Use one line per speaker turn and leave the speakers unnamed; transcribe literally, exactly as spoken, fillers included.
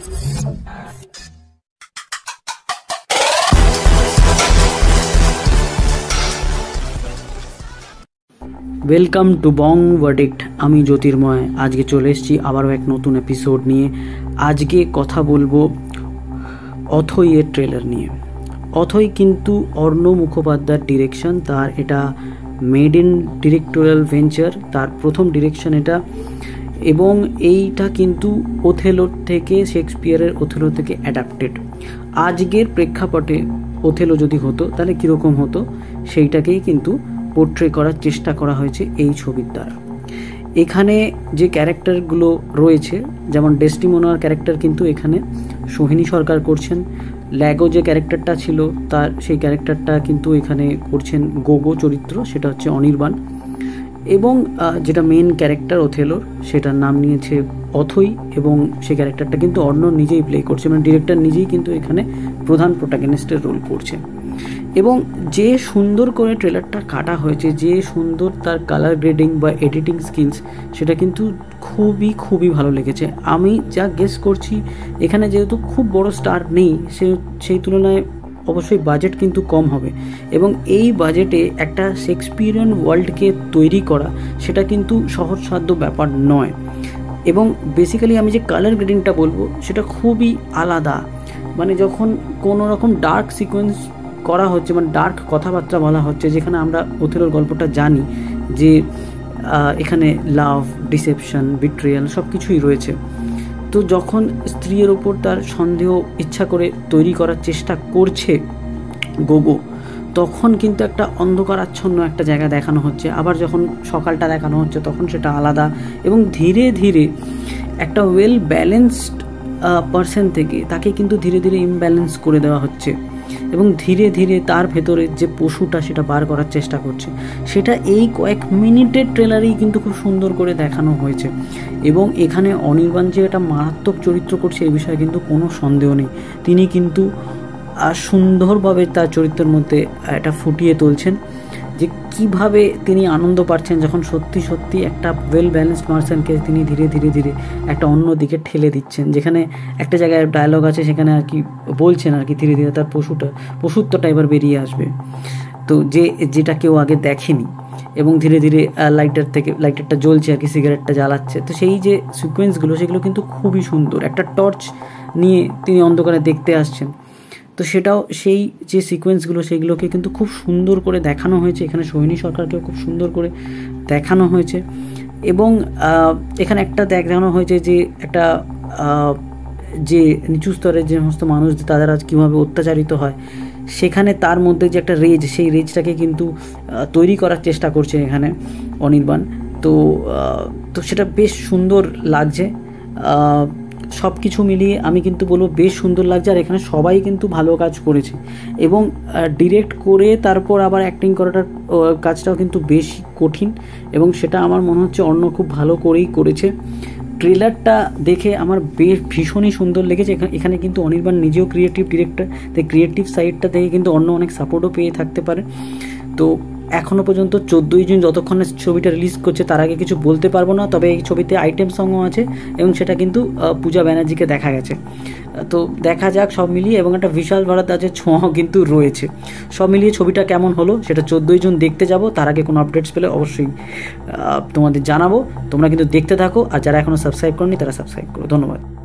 Welcome to Bong verdict. আমি জ্যোতির্ময়। আজকে চলে এসেছি আবারও এক নতুন এপিসোড নিয়ে। আজকে কথা বলবো অথৈ এর ট্রেলার নিয়ে। অথৈ কিন্তু অর্ণব মুখোপাধ্যায়ের ডিরেকশন, তার এটা মেড ইন ডিরেক্টোরিয়াল ভেঞ্চার, তার প্রথম ডিরেকশন এটা, এবং এইটা কিন্তু ওথেলোর থেকে, শেক্সপিয়ারের ওথেলো থেকে অ্যাডাপ্টেড। আজকের প্রেক্ষাপটে ওথেলো যদি হতো তাহলে কীরকম হতো সেইটাকেই কিন্তু পোর্ট্রে করার চেষ্টা করা হয়েছে এই ছবির দ্বারা। এখানে যে ক্যারেক্টারগুলো রয়েছে, যেমন ডেস্টিমোনার ক্যারেক্টার কিন্তু এখানে সোহিনী সরকার করছেন। ল্যাগো যে ক্যারেক্টারটা ছিল তার সেই ক্যারেক্টারটা কিন্তু এখানে করছেন গোগো চরিত্র, সেটা হচ্ছে অনির্বাণ। এবং যেটা মেন ক্যারেক্টার ওথেলোর সেটার নাম নিয়েছে অথৈ, এবং সেই ক্যারেক্টারটা কিন্তু অর্ণব নিজেই প্লে করছে, মানে ডিরেক্টর নিজেই কিন্তু এখানে প্রধান প্রোটাগনিস্টের রোল করছে। এবং যে সুন্দর করে ট্রেলারটা কাটা হয়েছে, যে সুন্দর তার কালার গ্রেডিং বা এডিটিং স্কিলস, সেটা কিন্তু খুবই খুবই ভালো লেগেছে। আমি যা গেস করছি, এখানে যেহেতু খুব বড় স্টার নেই, সে সেই তুলনায় অবশ্যই বাজেট কিন্তু কম হবে, এবং এই বাজেটে একটা শেক্সপিয়ারিয়ান ওয়ার্ল্ডকে তৈরি করা সেটা কিন্তু সহজসাধ্য ব্যাপার নয়। এবং বেসিক্যালি আমি যে কালার গ্রেডিংটা বলবো সেটা খুবই আলাদা। মানে যখন কোনো রকম ডার্ক সিকোয়েন্স করা হচ্ছে, মানে ডার্ক কথাবার্তা বলা হচ্ছে, যেখানে আমরা ওথেলোর গল্পটা জানি যে এখানে লাভ, ডিসেপশন, বিট্রিয়াল সব কিছুই রয়েছে। তো যখন স্ত্রীর ওপর তার সন্দেহ ইচ্ছা করে তৈরি করার চেষ্টা করছে গোগো, তখন কিন্তু একটা অন্ধকার আচ্ছন্ন একটা জায়গা দেখানো হচ্ছে। আবার যখন সকালটা দেখানো হচ্ছে তখন সেটা আলাদা, এবং ধীরে ধীরে একটা ওয়েল ব্যালেন্সড পার্সন থেকে তাকে কিন্তু ধীরে ধীরে ইমব্যালেন্স করে দেওয়া হচ্ছে, এবং ধীরে ধীরে তার ভেতরে যে পশুটা সেটা বার করার চেষ্টা করছে। সেটা এই কয়েক মিনিটের ট্রেলারেই কিন্তু খুব সুন্দর করে দেখানো হয়েছে। এবং এখানে অনির্বাণ যে একটা মারাত্মক চরিত্র করছে এই বিষয়ে কিন্তু কোনো সন্দেহ নেই। তিনি কিন্তু সুন্দরভাবে তার চরিত্রের মধ্যে এটা ফুটিয়ে তুলছেন, যে কিভাবে তিনি আনন্দ পাচ্ছেন যখন সত্যি সত্যি একটা ওয়েল ব্যালেন্সড পারসনকে তিনি ধীরে ধীরে ধীরে একটা অন্য দিকে ঠেলে দিচ্ছেন। যেখানে একটা জায়গায় ডায়লগ আছে, সেখানে আর কি বলছেন আর কি ধীরে ধীরে তার পশুটা পশুত্বটা এবার বেরিয়ে আসবে, তো যে যেটা কেউ আগে দেখেনি। এবং ধীরে ধীরে লাইটার থেকে লাইটারটা জ্বলছে আর কি, সিগারেটটা জ্বালাচ্ছে। তো সেই যে সিকোয়েন্সগুলো সেগুলো কিন্তু খুবই সুন্দর। একটা টর্চ নিয়ে তিনি অন্ধকারে দেখতে আসছেন, তো সেটাও সেই যে সিকোয়েন্সগুলো সেগুলোকে কিন্তু খুব সুন্দর করে দেখানো হয়েছে। এখানে সোহিনী সরকারকেও খুব সুন্দর করে দেখানো হয়েছে। এবং এখানে একটা দেখানো হয়েছে যে একটা যে নিচু স্তরের যে সমস্ত মানুষ তারা কীভাবে অত্যাচারিত হয়, সেখানে তার মধ্যে যে একটা রেজ, সেই রেজটাকে কিন্তু তৈরি করার চেষ্টা করছে এখানে অনির্বাণ। তো তো সেটা বেশ সুন্দর লাগছে। সব কিছু মিলিয়ে আমি কিন্তু বলবো বেশ সুন্দর লাগছে। আর এখানে সবাই কিন্তু ভালো কাজ করেছে, এবং ডিরেক্ট করে তারপর আবার অ্যাক্টিং করাটার কাজটাও কিন্তু বেশ কঠিন, এবং সেটা আমার মনে হচ্ছে অন্য খুব ভালো করেই করেছে। ট্রেলারটা দেখে আমার বেশ ভীষণই সুন্দর লেগেছে। এখানে কিন্তু অনির্বাণ নিজেও ক্রিয়েটিভ ডিরেক্টর, তাই ক্রিয়েটিভ সাইডটা থেকে কিন্তু অন্য অনেক সাপোর্টও পেয়ে থাকতে পারে। তো এখনও পর্যন্ত চোদ্দোই জুন যতক্ষণে ছবিটা রিলিজ করছে তার আগে কিছু বলতে পারবো না, তবে এই ছবিতে আইটেম সংও আছে, এবং সেটা কিন্তু পূজা ব্যানার্জিকে দেখা গেছে। তো দেখা যাক সব মিলিয়ে, এবং একটা বিশাল ভারদ্বাজের ছোঁয়াও কিন্তু রয়েছে। সব মিলিয়ে ছবিটা কেমন হলো সেটা চোদ্দোই জুন দেখতে যাব। তার আগে কোনো আপডেটস পেলে অবশ্যই তোমাদের জানাবো। তোমরা কিন্তু দেখতে থাকো, আর যারা এখনও সাবস্ক্রাইব করনি তারা সাবস্ক্রাইব করো। ধন্যবাদ।